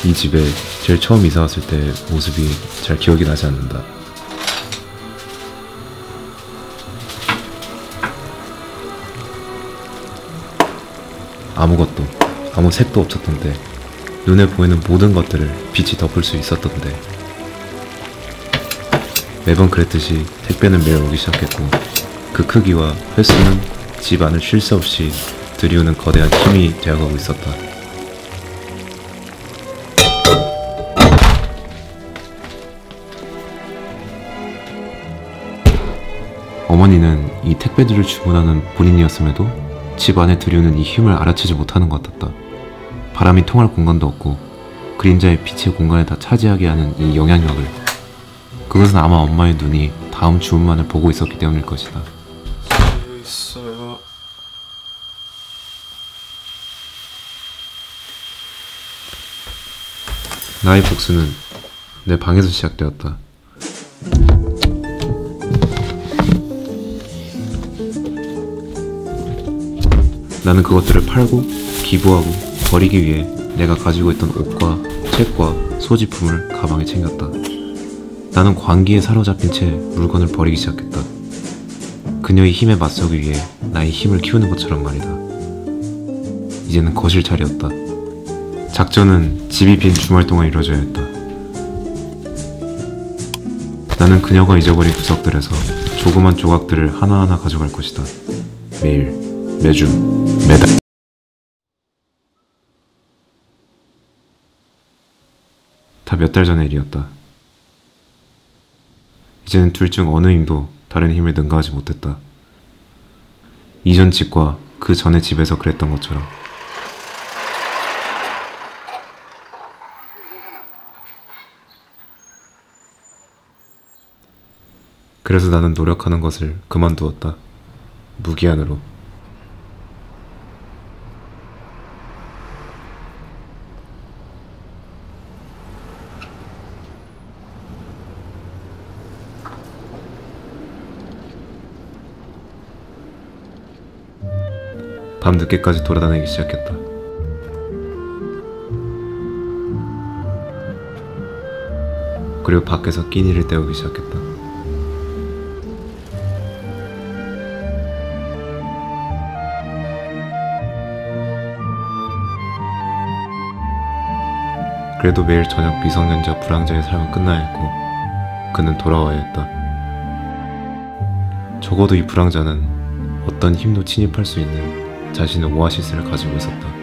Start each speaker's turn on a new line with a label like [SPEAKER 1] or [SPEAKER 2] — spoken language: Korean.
[SPEAKER 1] 이 집에 제일 처음 이사 왔을 때 모습이 잘 기억이 나지 않는다. 아무것도, 아무 색도 없었던데, 눈에 보이는 모든 것들을 빛이 덮을 수 있었던데. 매번 그랬듯이 택배는 매일 오기 시작했고, 그 크기와 횟수는 집 안을 쉴 새 없이 들이우는 거대한 힘이 되어가고 있었다. 어머니는 이 택배들을 주문하는 본인이었음에도 집 안에 들이우는 이 힘을 알아채지 못하는 것 같았다. 바람이 통할 공간도 없고 그림자의 빛의 공간을 다 차지하게 하는 이 영향력을, 그것은 아마 엄마의 눈이 다음 주문만을 보고 있었기 때문일 것이다.
[SPEAKER 2] 있어요.
[SPEAKER 1] 나의 복수는 내 방에서 시작되었다. 나는 그것들을 팔고 기부하고 버리기 위해 내가 가지고 있던 옷과 책과 소지품을 가방에 챙겼다. 나는 광기에 사로잡힌 채 물건을 버리기 시작했다. 그녀의 힘에 맞서기 위해 나의 힘을 키우는 것처럼 말이다. 이제는 거실 차례였다. 작전은 집이 빈 주말 동안 이루어져야 했다. 나는 그녀가 잊어버린 구석들에서 조그만 조각들을 하나하나 가져갈 것이다. 매일, 매주, 매달. 다 몇 달 전의 일이었다. 이제는 둘 중 어느 힘도 다른 힘을 능가하지 못했다. 이전 집과 그 전의 집에서 그랬던 것처럼. 그래서 나는 노력하는 것을 그만두었다. 무기한으로. 밤 늦게까지 돌아다니기 시작했다. 그리고 밖에서 끼니를 때우기 시작했다. 그래도 매일 저녁 미성년자 불황자의 삶은 끝나야 했고 그는 돌아와야 했다. 적어도 이 불황자는 어떤 힘도 침입할 수 있는 자신의 오아시스를 가지고 있었다.